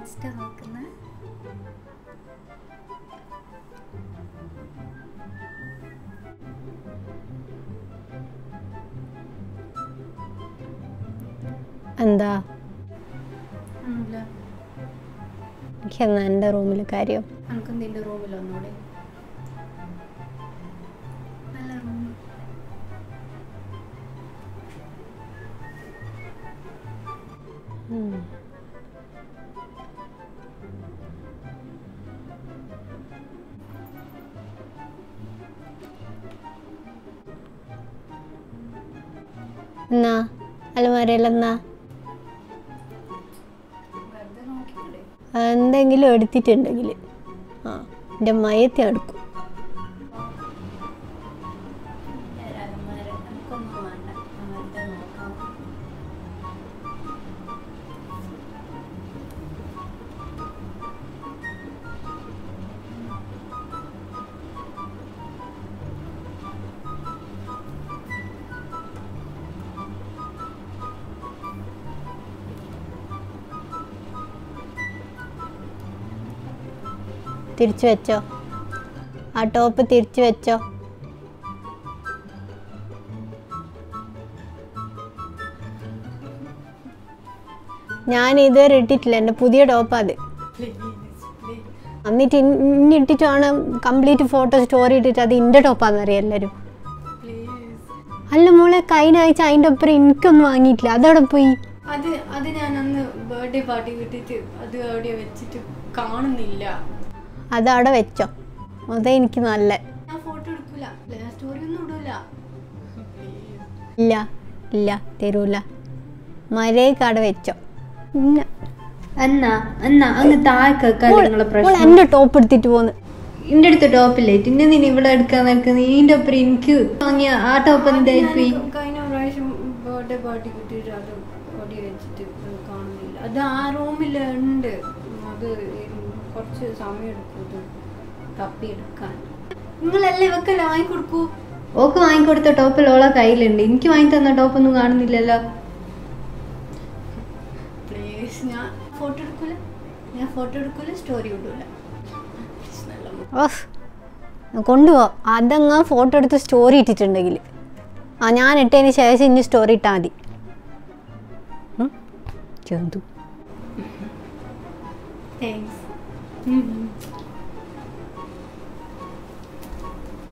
Insta നോക്കുന്ന എന്താ ഒന്നുമില്ല. എനിക്കെന്നാ എൻ്റെ റൂമിൽ കാര്യം എനിക്ക് നിന്റെ റൂമിൽ ഒന്നൂടെ നല്ല റൂം. എന്നാ അലമാരയിലെന്നാ വെറുതെ നോക്കിക്കൂടെ? എന്തെങ്കിലും എടുത്തിട്ടുണ്ടെങ്കിൽ ആ എൻ്റെ മയത്തെ എടുക്കും. അലമാര എനിക്കൊന്നും വേണ്ട. വെറുതെ നോക്കാം. തിരിച്ചു വെച്ചോ, ആ ടോപ്പ് തിരിച്ചു വെച്ചോ. ഞാൻ ഇതുവരെ ഇട്ടിട്ടില്ല, എൻ്റെ പുതിയ ടോപ്പാ അത്. എന്നിട്ട് ഇനി ഇട്ടിട്ടാണ് കംപ്ലീറ്റ് ഫോട്ടോ സ്റ്റോറി ഇട്ടിട്ട് അത് എൻ്റെ ടോപ്പാന്നറിയാം എല്ലാവരും. അല്ല മോളെ, കഴിഞ്ഞ ആഴ്ച അതിൻ്റെ ഒപ്പം എനിക്കൊന്നും വാങ്ങിയിട്ടില്ല, അതവിടെ പോയി. അത് ഞാൻ അന്ന് ബർത്ത്ഡേ പാർട്ടി കിട്ടിയിട്ട് അത് അവിടെ വെച്ചിട്ട് കാണുന്നില്ല. അതവിടെ വെച്ചോ, അതേ എനിക്ക് നല്ല. ഞാൻ ഫോട്ടോ എടുക്കൂല, സ്റ്റോറി ഒന്നും ഇടൂല. ഇല്ല ഇല്ല തരൂല, മരേക്കവിടെ വെച്ചോ. എന്നാ അങ്ങ് താഴെ എന്റെ ടോപ്പ് എടുത്തിട്ട് പോന്ന്. എന്റെ അടുത്ത് ടോപ്പില്ലേ, പിന്നെ നീ ഇവിടെ എടുക്കാൻ നിൽക്കുന്നത്. ഇതിന്റെ ഒപ്പം എനിക്ക് വാങ്ങിയ ആ ടോപ്പ് എന്തായിപ്പോയി? കഴിഞ്ഞ പ്രാവശ്യം ബർത്ത്ഡേ പാർട്ടി കിട്ടിയിട്ട് അത് ഓടി വെച്ചിട്ട് കാണുന്നില്ല. അത് ആ റൂമിലുണ്ട്. അത് കുറച്ച് സമയം എടുക്കും തപ്പിയെടുക്കാൻ. നിങ്ങളല്ലേ ഇവക്കല്ല വാങ്ങിക്കൊടുക്കൂ. ഓക്ക് വാങ്ങിക്കൊടുത്ത ടോപ്പിൽ ഓളെ കയ്യിലുണ്ട്. എനിക്ക് വാങ്ങി തന്ന ടോപ്പൊന്നും കാണുന്നില്ലല്ലോ. പ്ലീസ്, ഞാൻ ഫോട്ടോ എടുക്കൂല സ്റ്റോറി ഇടൂല. കൊണ്ടുപോ, അതങ്ങ് ഫോട്ടോ എടുത്ത് സ്റ്റോറി ഇട്ടിട്ടുണ്ടെങ്കിൽ ആ ഞാൻ ഇട്ടതിന് ശേഷം ഇനി സ്റ്റോറി ഇട്ടാൽ മതി. ചെന്തു താങ്ക്സ്.